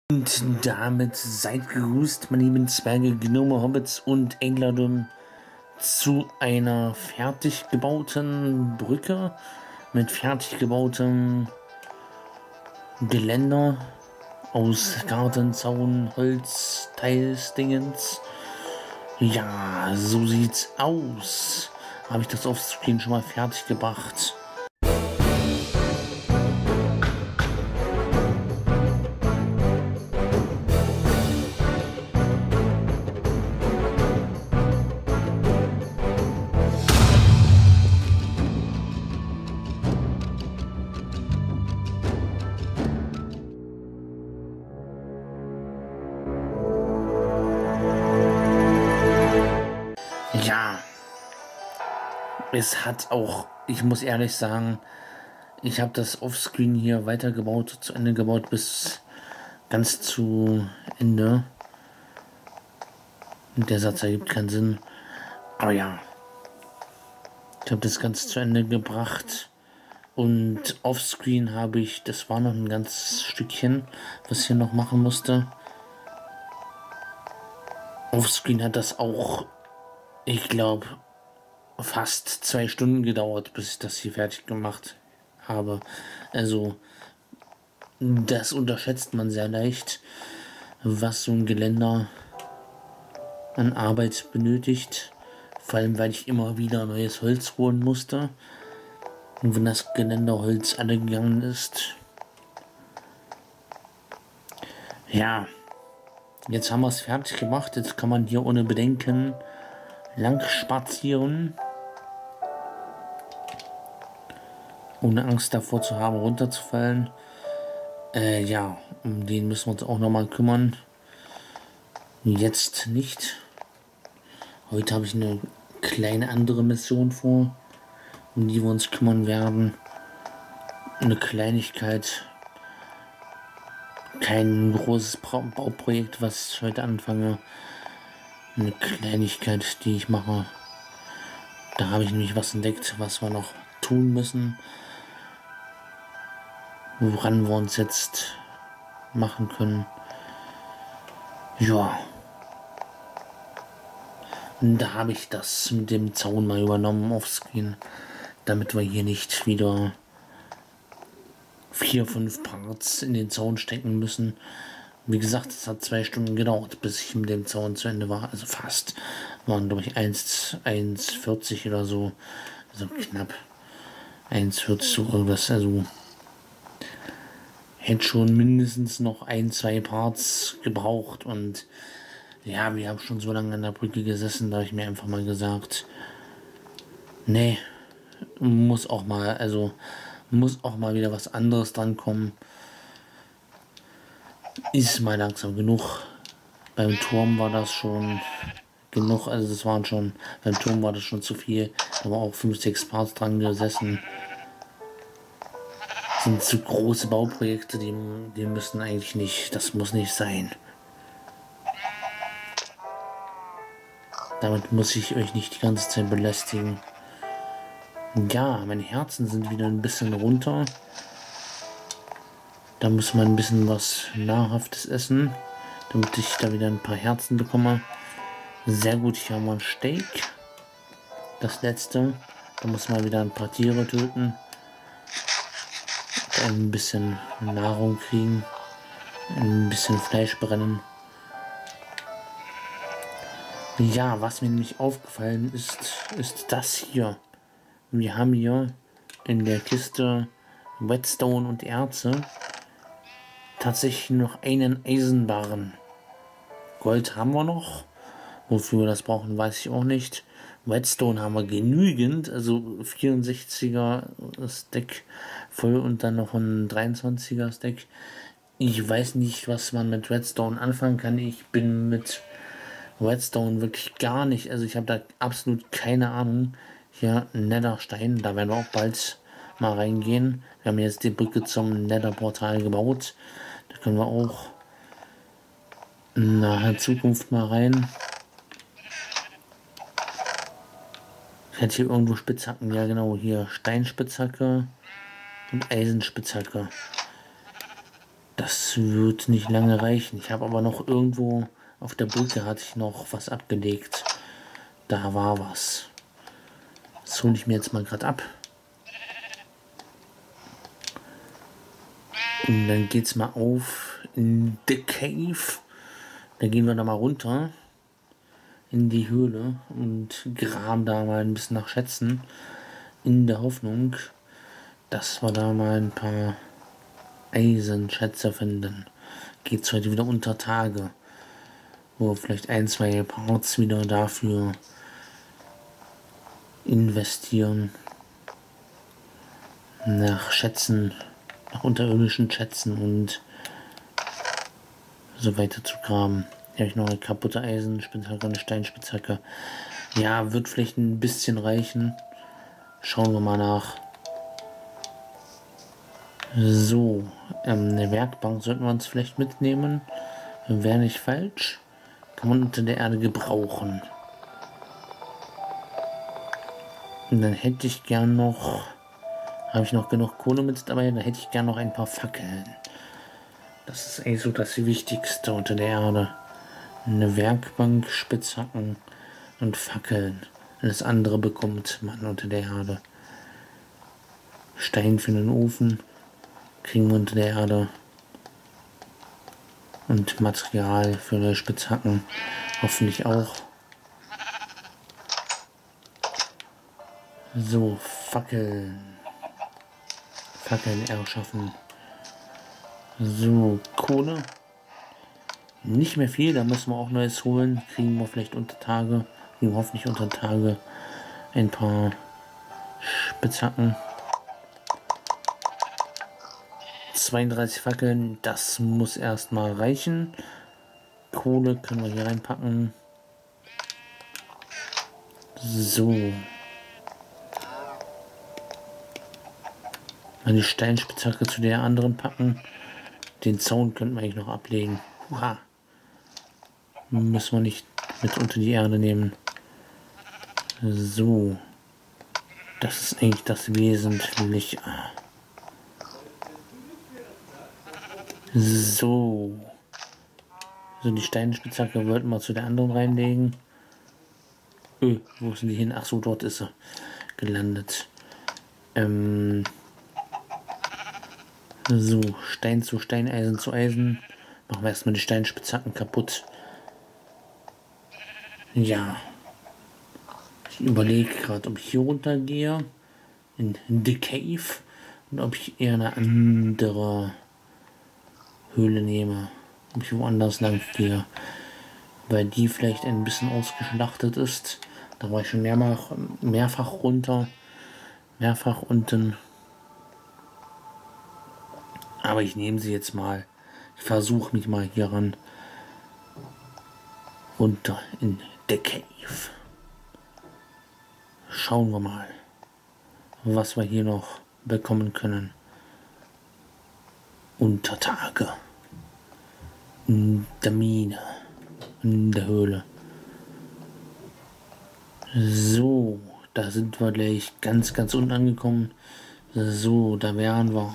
Und damit seid gegrüßt, meine lieben Zwerge, Gnome, Hobbits und Englerdim, zu einer fertig gebauten Brücke mit fertig gebautem Geländer aus Gartenzaun, Holz, Teilsdingens. Ja, so sieht's aus. Habe ich das Offscreen schon mal fertig gebracht. Ja, es hat auch, ich muss ehrlich sagen, ich habe das Offscreen hier weitergebaut, zu Ende gebaut, bis ganz zu Ende. Der Satz ergibt keinen Sinn. Aber ja, ich habe das ganz zu Ende gebracht. Und offscreen habe ich, das war noch ein ganzes Stückchen, was ich hier noch machen musste. Offscreen hat das auch, ich glaube, fast 2 Stunden gedauert, bis ich das hier fertig gemacht habe. Also, das unterschätzt man sehr leicht, was so ein Geländer an Arbeit benötigt. Vor allem, weil ich immer wieder neues Holz holen musste. Und wenn das Geländerholz alle gegangen ist. Ja, jetzt haben wir es fertig gemacht. Jetzt kann man hier ohne Bedenken lang spazieren. Ohne Angst davor zu haben, runterzufallen. Ja, um den müssen wir uns auch nochmal kümmern. Jetzt nicht. Heute habe ich eine kleine andere Mission vor, um die wir uns kümmern werden. Eine Kleinigkeit. Kein großes Bauprojekt, was ich heute anfange. Eine Kleinigkeit, die ich mache. Da habe ich nämlich was entdeckt, was wir noch tun müssen. Woran wir uns jetzt machen können. Ja. Und da habe ich das mit dem Zaun mal übernommen offscreen, damit wir hier nicht wieder 4, 5 Parts in den Zaun stecken müssen. Wie gesagt, es hat 2 Stunden gedauert, bis ich mit dem Zaun zu Ende war. Also fast. Waren, glaube ich, 1,40 oder so. Also knapp 1,40 so irgendwas. Also hätte schon mindestens noch 1, 2 Parts gebraucht. Und ja, wir haben schon so lange an der Brücke gesessen, da habe ich mir einfach mal gesagt, nee, muss auch mal wieder was anderes dran kommen. Ist mal langsam genug. Beim Turm war das schon genug, also das waren schon, beim Turm war das schon zu viel. Da war auch 5, 6 Parts dran gesessen. Das sind zu große Bauprojekte, die müssen eigentlich nicht, das muss nicht sein. Damit muss ich euch nicht die ganze Zeit belästigen. Ja, meine Herzen sind wieder ein bisschen runter. Da muss man ein bisschen was Nahrhaftes essen, damit ich da wieder ein paar Herzen bekomme. Sehr gut, hier haben wir ein Steak. Das letzte. Da muss man wieder ein paar Tiere töten. Ein bisschen Nahrung kriegen. Ein bisschen Fleisch brennen. Ja, was mir nämlich aufgefallen ist das hier. Wir haben hier in der Kiste Whetstone und Erze tatsächlich noch einen Eisenbarren. Gold haben wir noch. Wofür wir das brauchen, weiß ich auch nicht. Whetstone haben wir genügend, also 64er Stack voll und dann noch ein 23er Stack. Ich weiß nicht, was man mit Whetstone anfangen kann. Ich bin mit Whetstone wirklich gar nicht, also ich habe da absolut keine Ahnung. Hier Netherstein, da werden wir auch bald mal reingehen. Wir haben jetzt die Brücke zum Nether-Portal gebaut. Da können wir auch in naher Zukunft mal rein. Ich hatte hier irgendwo Spitzhacken, ja genau, hier Steinspitzhacke und Eisenspitzhacke. Das wird nicht lange reichen. Ich habe aber noch irgendwo auf der Brücke hatte ich noch was abgelegt. Da war was. Das hole ich mir jetzt mal gerade ab. Und dann geht's mal auf in The Cave. Da gehen wir da mal runter in die Höhle und graben da mal ein bisschen nach Schätzen. In der Hoffnung, dass wir da mal ein paar Eisenschätze finden. Geht's heute wieder unter Tage, wo wir vielleicht ein, zwei Parts wieder dafür investieren. Nach Schätzen, nach unterirdischen Schätzen und so weiter zu graben. Hier habe ich noch eine kaputte Eisenspitzhacke, eine Steinspitzhacke. Ja, wird vielleicht ein bisschen reichen. Schauen wir mal nach. So, eine Werkbank sollten wir uns vielleicht mitnehmen. Wäre nicht falsch. Kann man unter der Erde gebrauchen. Und dann hätte ich gern noch... Habe ich noch genug Kohle mit dabei? Dann hätte ich gern noch ein paar Fackeln. Das ist eigentlich so das Wichtigste unter der Erde. Eine Werkbank, Spitzhacken und Fackeln. Alles andere bekommt man unter der Erde. Stein für den Ofen kriegen wir unter der Erde. Und Material für die Spitzhacken hoffentlich auch. So, Fackeln erschaffen. So, Kohle. Nicht mehr viel, da müssen wir auch Neues holen. Kriegen wir vielleicht unter Tage. Kriegen wir hoffentlich unter Tage ein paar Spitzhacken. 32 Fackeln, das muss erstmal reichen. Kohle können wir hier reinpacken. So. Mal die Steinspitzhacke zu der anderen packen. Den Zaun könnten wir eigentlich noch ablegen. Uha. Müssen wir nicht mit unter die Erde nehmen. So. Das ist eigentlich das Wesentliche. So. So, die Steinspitzhacke wollten wir zu der anderen reinlegen. Wo sind die hin? Ach so, dort ist sie gelandet. So, Stein zu Stein, Eisen zu Eisen. Machen wir erstmal die Steinspitzhacken kaputt. Ja. Ich überlege gerade, ob ich hier runter gehe. In The Cave. Und ob ich eher eine andere Höhle nehme. Ob ich woanders lang gehe. Weil die vielleicht ein bisschen ausgeschlachtet ist. Da war ich schon mehrfach runter. Mehrfach unten. Aber ich nehme sie jetzt mal. Ich versuche mich mal hier ran. Runter in The Cave. Schauen wir mal, was wir hier noch bekommen können. Unter Tage. In der Mine. In der Höhle. So, da sind wir gleich ganz unten angekommen. So, da wären wir.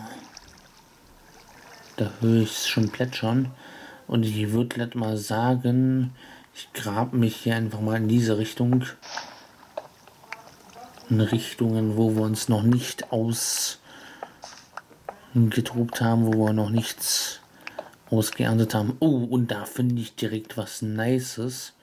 Da höre ich es schon plätschern. Und ich würde gleich mal sagen, ich grabe mich hier einfach mal in diese Richtung. In Richtungen, wo wir uns noch nicht ausgetobt haben, wo wir noch nichts ausgeerntet haben. Oh, und da finde ich direkt was Nices.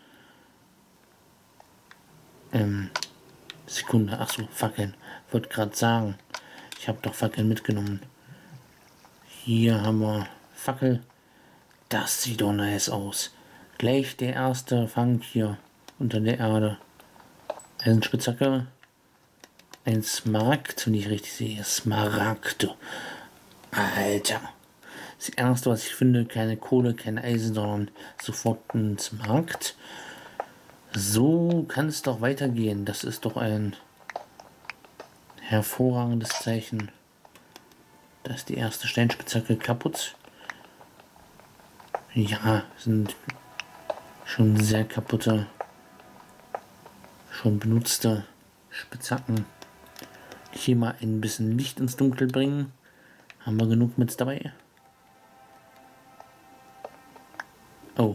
Sekunde, ach so, Fackeln. Ich wollte gerade sagen, ich habe doch Fackeln mitgenommen. Hier haben wir Fackel. Das sieht doch nice aus. Gleich der erste Fang hier unter der Erde. Eisenspitzhacke. Ein Smaragd, wenn ich richtig sehe. Smaragd. Alter. Das erste, was ich finde, keine Kohle, kein Eisen, sondern sofort ein Smaragd. So kann es doch weitergehen. Das ist doch ein hervorragendes Zeichen. Da ist die erste Steinspitzhacke kaputt. Ja, sind schon sehr kaputte, schon benutzte Spitzhacken. Hier mal ein bisschen Licht ins Dunkel bringen. Haben wir genug mit dabei? Oh.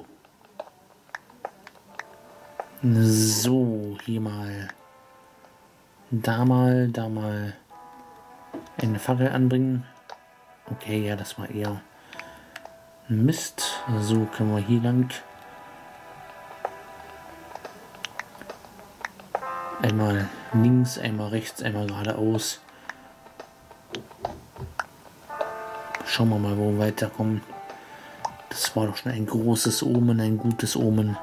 So, hier mal. Da mal, da mal. Eine Fackel anbringen. Okay, ja, das war eher Mist. So können wir hier lang. Einmal links, einmal rechts, einmal geradeaus. Schauen wir mal, wo wir weiterkommen. Das war doch schon ein großes Omen, ein gutes Omen.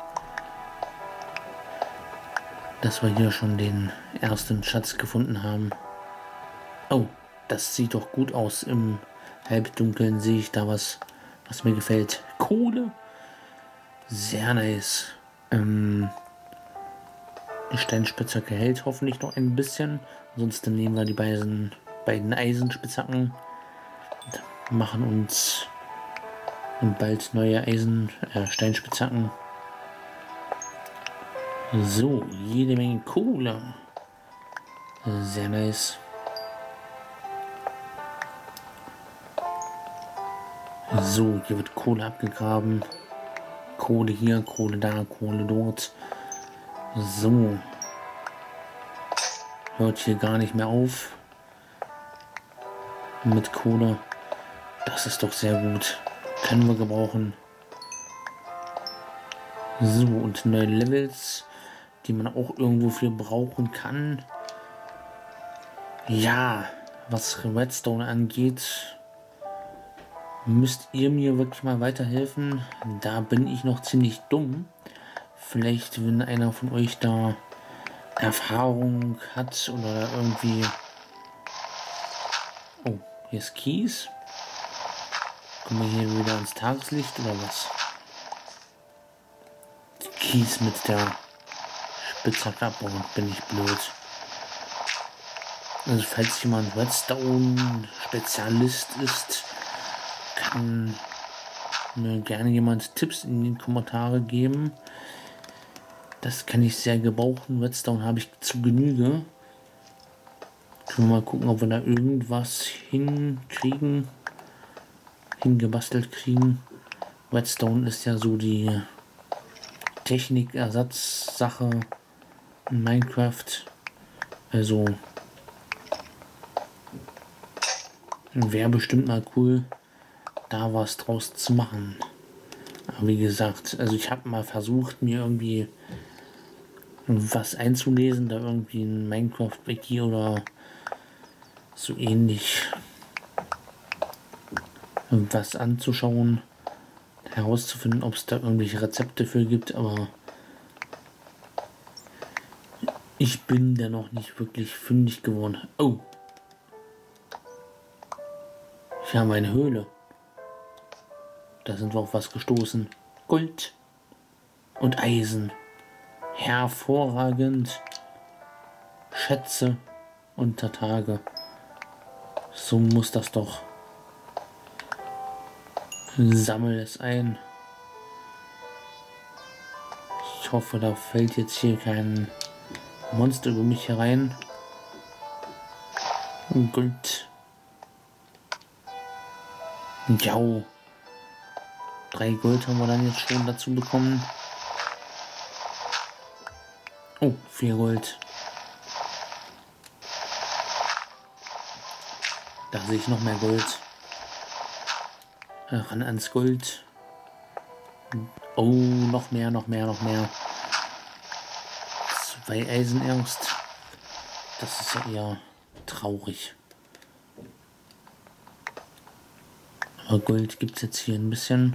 Dass wir hier schon den ersten Schatz gefunden haben. Oh, das sieht doch gut aus. Im Halbdunkeln sehe ich da was mir gefällt. Kohle. Sehr nice. Die Steinspitzhacke hält hoffentlich noch ein bisschen. Ansonsten nehmen wir die beiden Eisenspitzhacken und machen uns bald neue Steinspitzhacken. So, jede Menge Kohle. Sehr nice. So, hier wird Kohle abgegraben. Kohle hier, Kohle da, Kohle dort. So. Hört hier gar nicht mehr auf. Mit Kohle. Das ist doch sehr gut. Können wir gebrauchen. So, und neue Levels, die man auch irgendwo für brauchen kann. Ja, was Redstone angeht, müsst ihr mir wirklich mal weiterhelfen. Da bin ich noch ziemlich dumm. Vielleicht, wenn einer von euch da Erfahrung hat oder irgendwie... Oh, hier ist Kies. Kommen wir hier wieder ins Tageslicht oder was? Kies mit der Spitzhacke abbauen, bin ich blöd. Also falls jemand Redstone-Spezialist ist, kann mir gerne jemand Tipps in den Kommentare geben. Das kann ich sehr gebrauchen. Redstone habe ich zu Genüge. Können wir mal gucken, ob wir da irgendwas hingebastelt kriegen. Redstone ist ja so die Technikersatzsache in Minecraft. Also wäre bestimmt mal cool, da was draus zu machen. Aber wie gesagt, also ich habe mal versucht, mir irgendwie was einzulesen, da irgendwie ein Minecraft-Wiki oder so ähnlich was anzuschauen, herauszufinden, ob es da irgendwelche Rezepte für gibt, aber ich bin da noch nicht wirklich fündig geworden. Oh! Ich habe eine Höhle. Da sind wir auf was gestoßen. Gold und Eisen. Hervorragend. Schätze unter Tage. So muss das doch. Sammel es ein. Ich hoffe, da fällt jetzt hier kein Monster über mich herein. Gold. Ja. 3 Gold haben wir dann jetzt schon dazu bekommen. Oh, 4 Gold. Da sehe ich noch mehr Gold. Ran ans Gold. Oh, noch mehr. 2 Eisen erst. Das ist ja eher traurig. Aber Gold gibt es jetzt hier ein bisschen.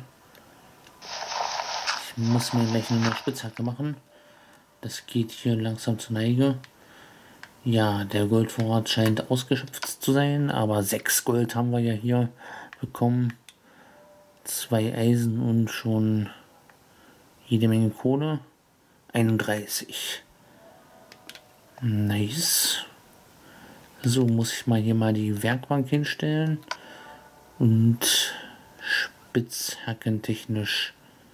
Ich muss mir gleich eine Spitzhacke machen. Das geht hier langsam zur Neige. Ja, der Goldvorrat scheint ausgeschöpft zu sein, aber 6 Gold haben wir ja hier bekommen. 2 Eisen und schon jede Menge Kohle. 31. Nice. So, muss ich mal hier mal die Werkbank hinstellen. Und spitzhackentechnisch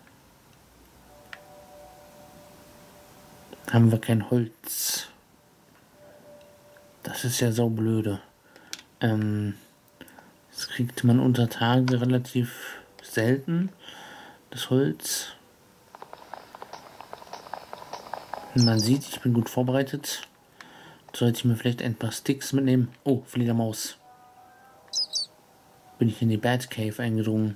haben wir kein Holz. Das ist ja so blöde. Das kriegt man unter Tage relativ selten, das Holz. Man sieht, ich bin gut vorbereitet. Sollte ich mir vielleicht ein paar Sticks mitnehmen? Oh, Fledermaus. Bin ich in die Batcave eingedrungen.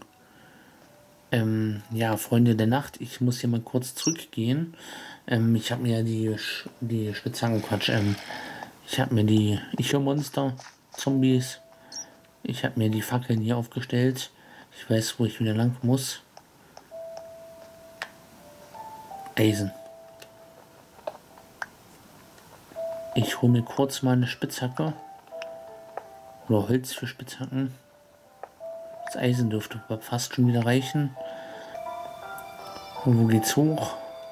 Ja, Freunde der Nacht, ich muss hier mal kurz zurückgehen. Ich habe mir die Spitzhacken, Quatsch, ich habe mir die Icho-Monster, Zombies, ich habe mir die Fackeln hier aufgestellt. Ich weiß, wo ich wieder lang muss. Eisen. Ich hole mir kurz mal eine Spitzhacke. Oder Holz für Spitzhacken. Das Eisen dürfte fast schon wieder reichen. Und wo geht's hoch?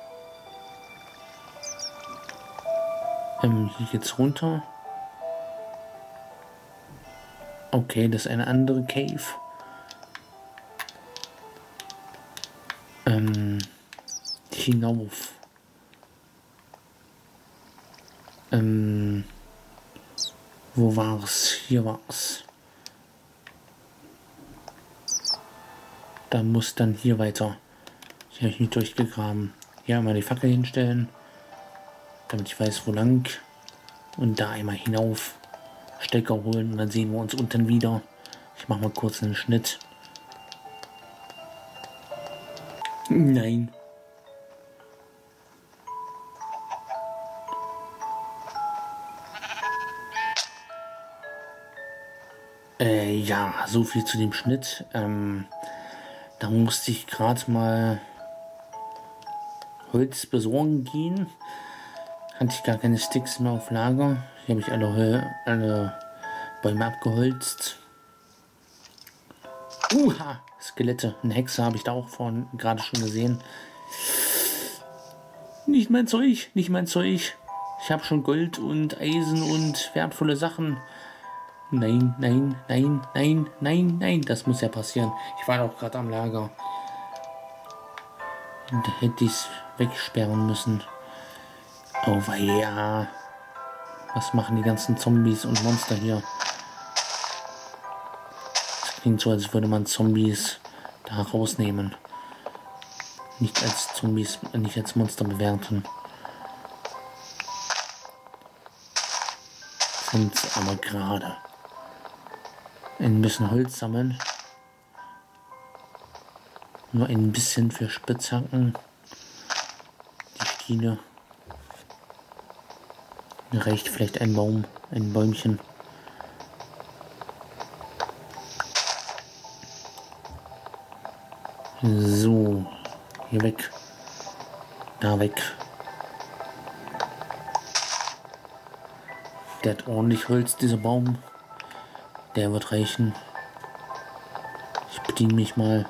Hier geht's runter. Okay, das ist eine andere Cave. Hinauf. Wo war's? Hier war's. Da muss dann hier weiter. Hier habe ich mich durchgegraben. Hier einmal die Fackel hinstellen, damit ich weiß, wo lang. Und da einmal hinauf. Stecker holen und dann sehen wir uns unten wieder. Ich mache mal kurz einen Schnitt. Nein. Ja, so viel zu dem Schnitt. Da musste ich gerade mal Holz besorgen gehen. Hatte ich gar keine Sticks mehr auf Lager. Hier habe ich alle Bäume abgeholzt. Skelette. Eine Hexe habe ich da auch vorhin gerade schon gesehen. Nicht mein Zeug, nicht mein Zeug. Ich habe schon Gold und Eisen und wertvolle Sachen. Nein, nein, nein, nein, nein, nein. Das muss ja passieren. Ich war doch gerade am Lager. Und da hätte ich es wegsperren müssen. Oh ja. Was machen die ganzen Zombies und Monster hier? Das klingt so, als würde man Zombies da rausnehmen. Nicht als Zombies, nicht als Monster bewerten. Sind aber gerade. Ein bisschen Holz sammeln. Nur ein bisschen für Spitzhacken. Die Schiene. Mir reicht vielleicht ein Baum, ein Bäumchen. So, hier weg. Da weg. Der hat ordentlich Holz, dieser Baum. Der wird reichen. Ich bediene mich mal.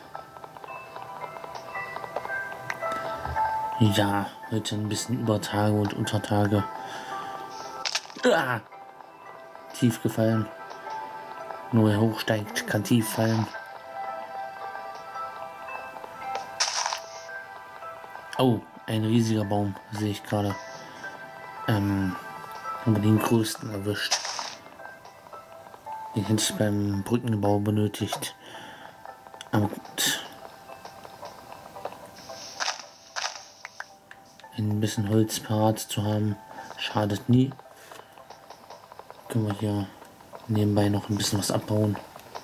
Ja, heute ein bisschen über Tage und Untertage. Tief gefallen. Nur wer hochsteigt, kann tief fallen. Oh, ein riesiger Baum, sehe ich gerade. Haben wir den größten erwischt. Den hätte ich beim Brückenbau benötigt. Aber gut. Ein bisschen Holz parat zu haben, schadet nie. Können wir hier nebenbei noch ein bisschen was abbauen.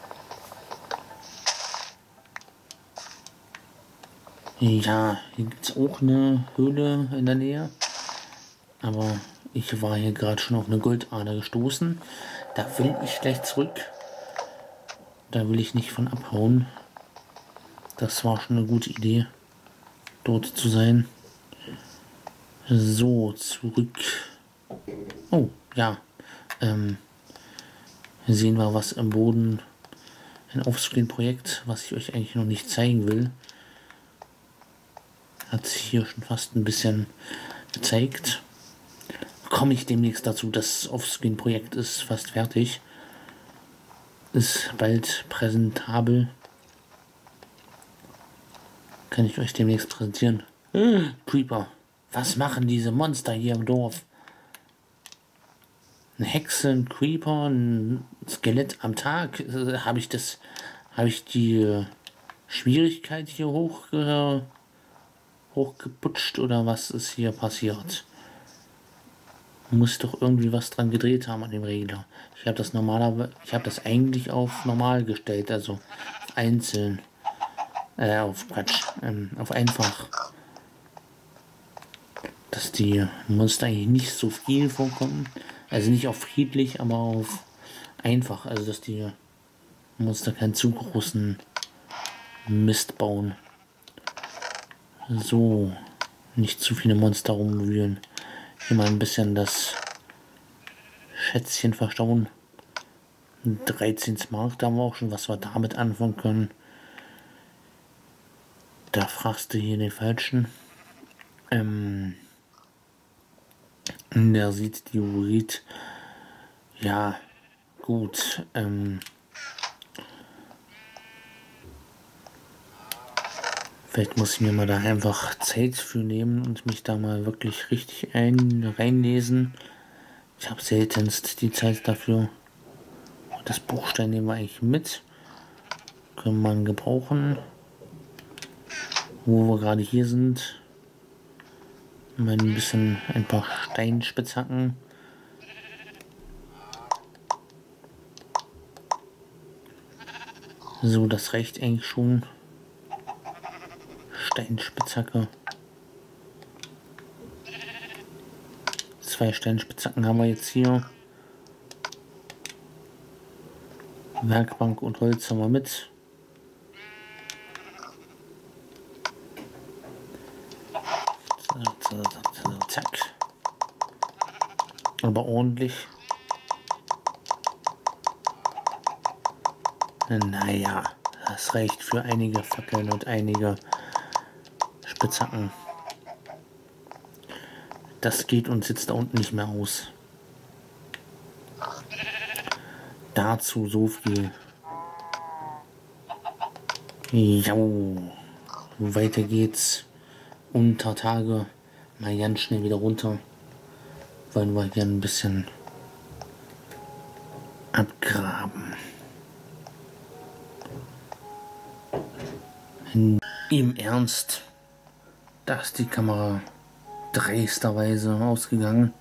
Ja, hier gibt es auch eine Höhle in der Nähe. Aber ich war hier gerade schon auf eine Goldader gestoßen. Da will ich gleich zurück. Da will ich nicht von abhauen. Das war schon eine gute Idee, dort zu sein. So, zurück. Oh, ja. Hier sehen wir was im Boden. Ein Offscreen-Projekt, was ich euch eigentlich noch nicht zeigen will. Hat sich hier schon fast ein bisschen gezeigt. Komme ich demnächst dazu. Das Offscreen-Projekt ist fast fertig. Ist bald präsentabel. Kann ich euch demnächst präsentieren. Creeper. Was machen diese Monster hier im Dorf? Eine Hexe, ein Creeper, ein Skelett am Tag. Habe ich die Schwierigkeit hier hochgeputscht oder was ist hier passiert? Muss doch irgendwie was dran gedreht haben an dem Regler. Ich habe das eigentlich auf normal gestellt, also auf einzeln. Auf Quatsch, auf einfach. Dass die Monster eigentlich nicht so viel vorkommen. Also nicht auf friedlich, aber auf einfach. Also dass die Monster keinen zu großen Mist bauen. So, nicht zu viele Monster rumwühlen. Hier mal ein bisschen das Schätzchen verstauen. 13 Mark, da haben wir auch schon, was wir damit anfangen können. Da fragst du hier den Falschen. Der sieht die Urit. Ja, gut. Vielleicht muss ich mir mal da einfach Zeit für nehmen und mich da mal wirklich richtig reinlesen. Ich habe seltenst die Zeit dafür. Das Buchstein nehmen wir eigentlich mit. Können wir gebrauchen. Wo wir gerade hier sind. Mal ein paar Steinspitzhacken. So, das reicht eigentlich schon. Steinspitzhacke. 2 Steinspitzhacken haben wir jetzt hier. Werkbank und Holz haben wir mit. Zack. Aber ordentlich. Naja, das reicht für einige Fackeln und einige Spitzhacken. Das geht uns jetzt da unten nicht mehr aus. Dazu so viel. Ja, weiter geht's. Unter Tage mal ganz schnell wieder runter. Wollen wir hier ein bisschen abgraben. Im Ernst, da ist die Kamera dreisterweise ausgegangen.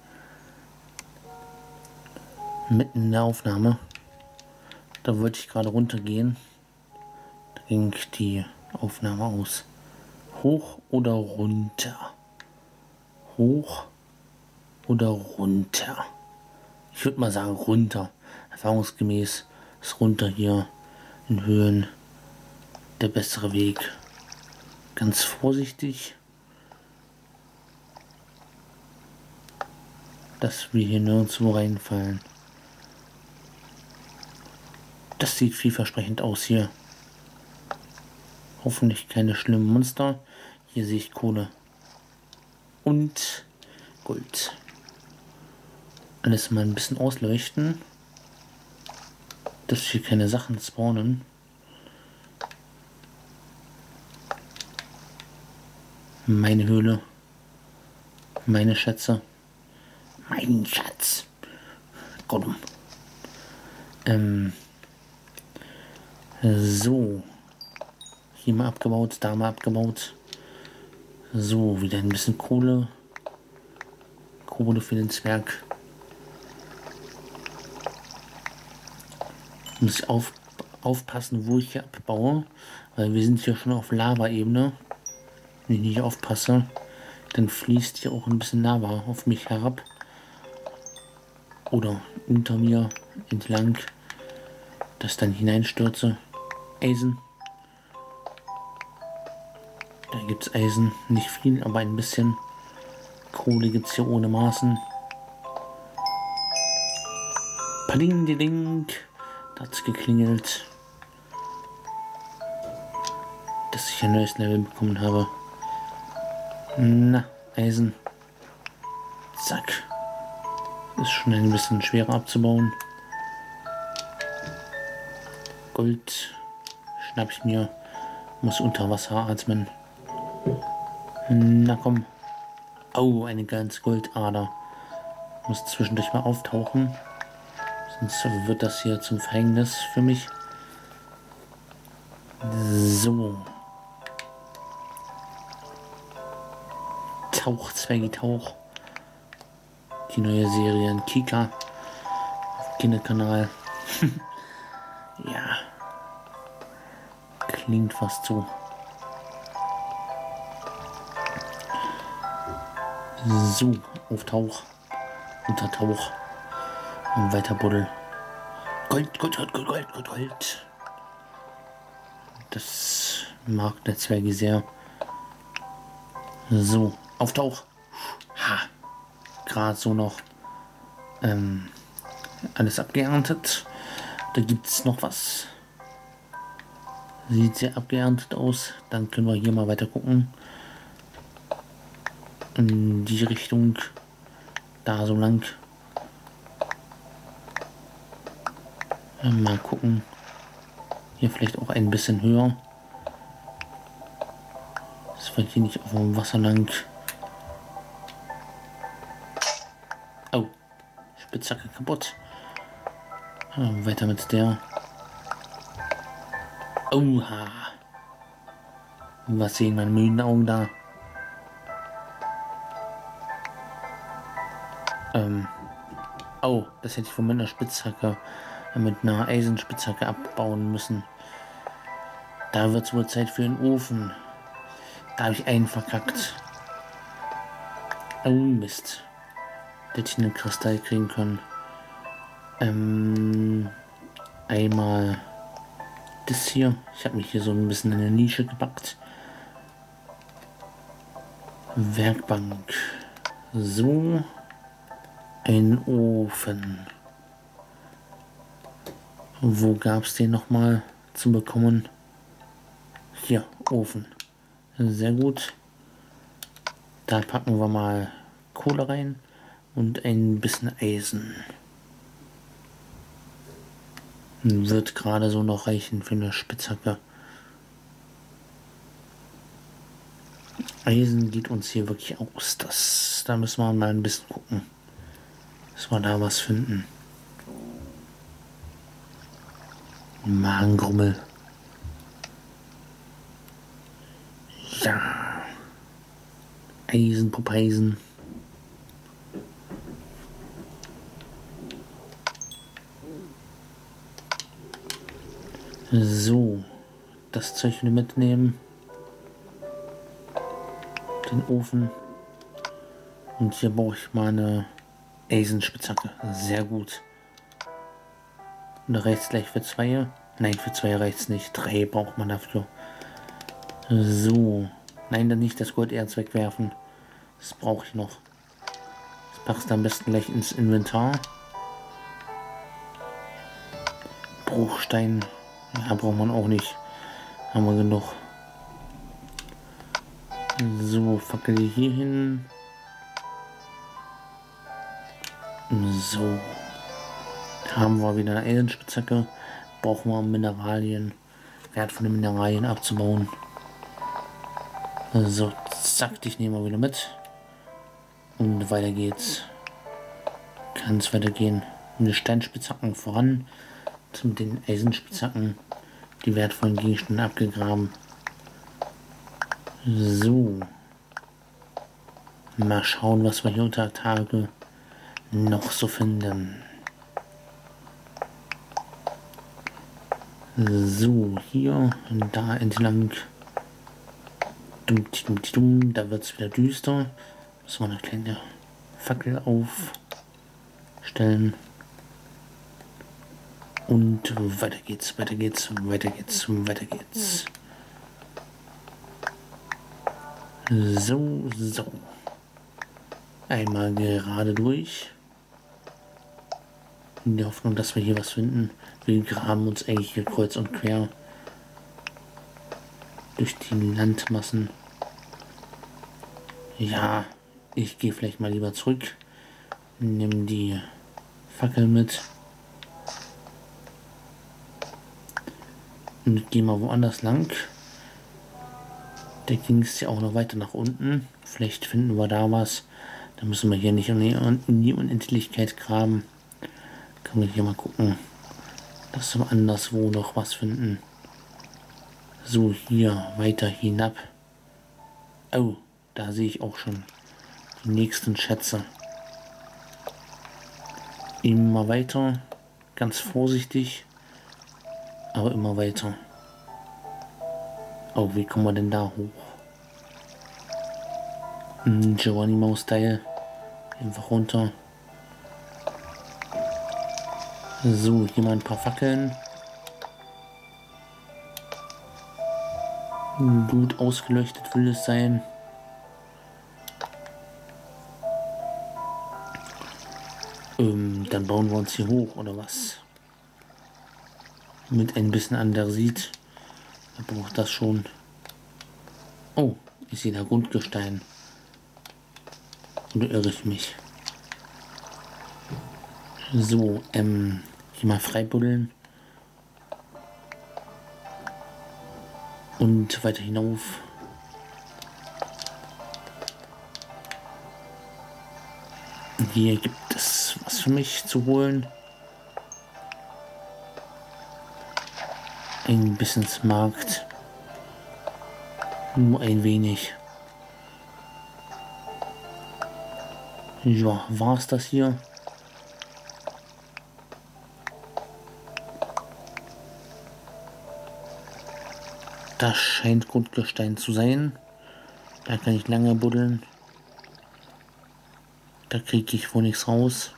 Mitten in der Aufnahme. Da wollte ich gerade runtergehen. Da ging die Aufnahme aus. Hoch oder runter? Hoch oder runter? Ich würde mal sagen runter. Erfahrungsgemäß ist runter hier in Höhen der bessere Weg. Ganz vorsichtig, dass wir hier nirgendwo reinfallen. Das sieht vielversprechend aus hier. Hoffentlich keine schlimmen Monster. Hier sehe ich Kohle und Gold. Alles mal ein bisschen ausleuchten, dass hier keine Sachen spawnen. Meine Höhle, meine Schätze, mein Schatz. Gollum. So. Hier mal abgebaut, da mal abgebaut. So, wieder ein bisschen Kohle. Kohle für den Zwerg. Muss ich aufpassen, wo ich hier abbaue. Weil wir sind hier schon auf Lava-Ebene. Wenn ich nicht aufpasse, dann fließt hier auch ein bisschen Lava auf mich herab. Oder unter mir entlang, das dann hineinstürze. Eisen. Da gibt es Eisen, nicht viel, aber ein bisschen. Kohle gibt es hier ohne Maßen. Paling-di-ding. Da hat es geklingelt, dass ich ein neues Level bekommen habe. Na, Eisen. Zack. Ist schon ein bisschen schwerer abzubauen. Gold schnapp ich mir. Muss unter Wasser atmen. Na komm. Au, eine ganze Goldader. Muss zwischendurch mal auftauchen. Sonst wird das hier zum Verhängnis für mich. So. Tauch, Zwergi, Tauch. die neue Serie in Kika, Kinderkanal. Ja, klingt fast so. So, Auftauch, Untertauch und weiter Buddel. Gold, Gold, Gold, Gold, Gold, Gold, Gold. Das mag der Zwerge sehr. So, Auftauch. Ha, gerade so noch alles abgeerntet. Da gibt es noch was. Sieht sehr abgeerntet aus. Dann können wir hier mal weiter gucken. In die Richtung. Da so lang. Mal gucken. Hier vielleicht auch ein bisschen höher. Das war hier nicht auf dem Wasser lang. Oh, Spitzhacke kaputt. Weiter mit der. Oha. Was sehen meine müden Augen da? Oh, das hätte ich von meiner Spitzhacke mit einer Eisenspitzhacke abbauen müssen. Da wird es wohl Zeit für den Ofen. Da habe ich einen verkackt. Oh Mist. Da hätte ich einen Kristall kriegen können. Einmal das hier. Ich habe mich hier so ein bisschen in eine Nische gepackt. Werkbank. So. Ein Ofen. Wo gab es den nochmal zu bekommen? Hier, Ofen. Sehr gut. Da packen wir mal Kohle rein und ein bisschen Eisen. Wird gerade so noch reichen für eine Spitzhacke. Eisen geht uns hier wirklich aus. Da müssen wir mal ein bisschen gucken, dass wir da was finden. Magengrummel. Ja. Eisen, Pupeisen. So. Das Zeug wieder mitnehmen. Den Ofen. Und hier brauche ich mal eine Eisenspitzhacke. Sehr gut. Und da reicht es gleich für 2. Nein, für 2 reicht es nicht. 3 braucht man dafür. So. Nein, dann nicht das Golderz wegwerfen. Das brauche ich noch. Das packst du am besten gleich ins Inventar. Bruchstein. Ja, braucht man auch nicht. Haben wir genug. So, Fackel hier hin. So. Haben wir wieder eine Eisenspitzhacke. Brauchen wir Mineralien. Wertvolle Mineralien abzubauen. So, zack, ich nehme mal wieder mit. Und weiter geht's. Kann es weitergehen. Mit Steinspitzhacken voran. Mit den Eisenspitzhacken die wertvollen Gegenstände abgegraben. So. Mal schauen, was wir hier unter Tage noch so finden. So, hier und da entlang. Da wird es wieder düster. Müssen wir eine kleine Fackel aufstellen. Und weiter geht's, weiter geht's, weiter geht's, weiter geht's. So, so. Einmal gerade durch. In der Hoffnung, dass wir hier was finden. Wir graben uns eigentlich hier kreuz und quer durch die Landmassen. Ja, ich gehe vielleicht mal lieber zurück. Nehme die Fackel mit. Und gehe mal woanders lang. Da ging es ja auch noch weiter nach unten. Vielleicht finden wir da was. Da müssen wir hier nicht in die Unendlichkeit graben. Können wir hier mal gucken, dass wir anderswo noch was finden. So, hier weiter hinab. Oh, da sehe ich auch schon die nächsten Schätze. Immer weiter, ganz vorsichtig, aber immer weiter. Oh, wie kommen wir denn da hoch? Geronimo-Style. Einfach runter. So, hier mal ein paar Fackeln. Gut ausgeleuchtet will es sein. Dann bauen wir uns hier hoch, oder was? Mit ein bisschen Andesit. Da braucht das schon. Oh, ich sehe da Grundgestein. Oder irre ich mich? So, hier mal freibuddeln. Und weiter hinauf. Hier gibt es was für mich zu holen. Ein bisschen Markt. Nur ein wenig. Ja, war es das hier? Das scheint Grundgestein zu sein. Da kann ich lange buddeln. Da kriege ich wohl nichts raus.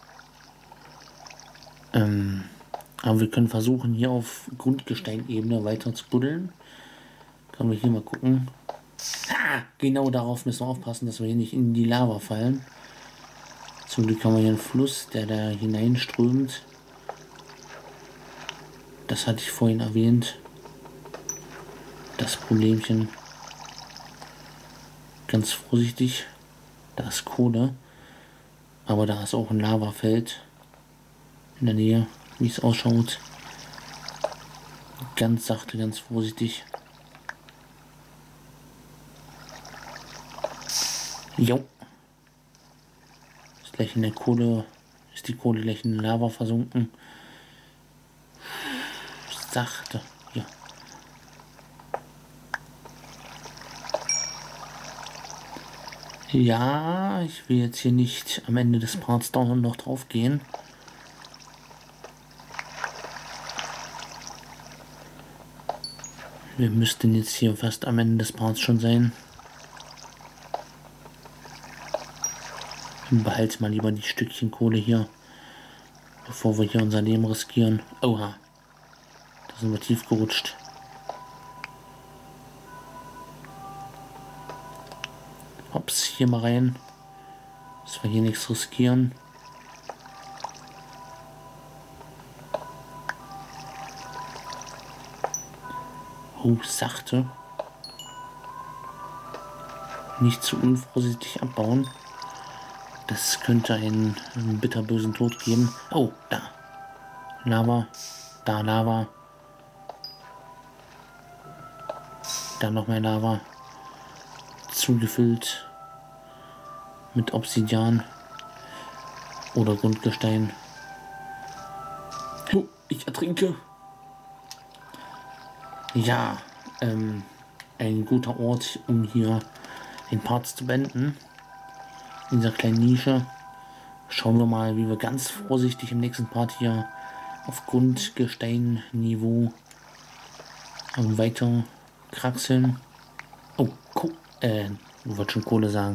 Aber wir können versuchen, hier auf Grundgesteinebene weiter zu buddeln. Können wir hier mal gucken. Genau darauf müssen wir aufpassen, dass wir hier nicht in die Lava fallen. Zum Glück haben wir hier einen Fluss, der da hineinströmt. Das hatte ich vorhin erwähnt. Das Problemchen. Ganz vorsichtig. Da ist Kohle. Aber da ist auch ein Lavafeld in der Nähe, wie es ausschaut. Ganz sachte, ganz vorsichtig. Jo. Ist gleich in der Kohle, ist die Kohle gleich in Lava versunken. Sachte, ja. Ja, ich will jetzt hier nicht am Ende des Parts da noch drauf gehen. Wir müssten jetzt hier fast am Ende des Parts schon sein. Behalte mal lieber die Stückchen Kohle hier, bevor wir hier unser Leben riskieren. Oha, da sind wir tief gerutscht. Hops, hier mal rein, dass wir hier nichts riskieren. Oh, sachte. Nicht zu unvorsichtig abbauen. Das könnte einen bitterbösen Tod geben. Oh, da. Lava. Da Lava. Da noch mehr Lava. Zugefüllt mit Obsidian oder Grundgestein. Oh, ich ertrinke. Ja, ein guter Ort, um hier den Part zu beenden. In dieser kleinen Nische. Schauen wir mal, wie wir ganz vorsichtig im nächsten Part hier auf Grundgesteinniveau weiter kraxeln. Oh, ich wollte schon Kohle sagen.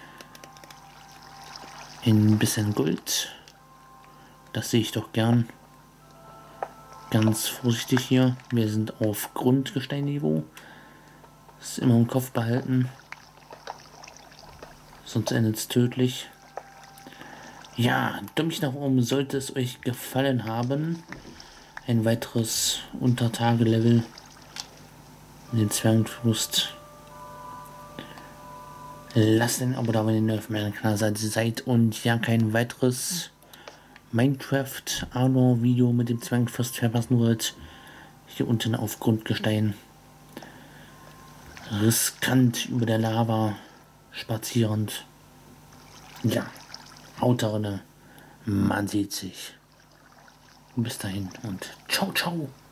Ein bisschen Gold. Das sehe ich doch gern. Ganz vorsichtig hier. Wir sind auf Grundgesteinniveau. Das ist immer im Kopf behalten. Sonst endet es tödlich. Ja, Däumchen nach oben sollte es euch gefallen haben. Ein weiteres Untertage-Level in den Zwergenfluss. Lasst ein Abo da, wenn ihr auf meiner Kanalseite seid und ja kein weiteres Minecraft Arno Video mit dem Zwergenfluss verpassen wollt. Hier unten auf Grundgestein. Riskant über der Lava spazierend. Ja, haut da rein. Man sieht sich. Bis dahin und ciao, ciao.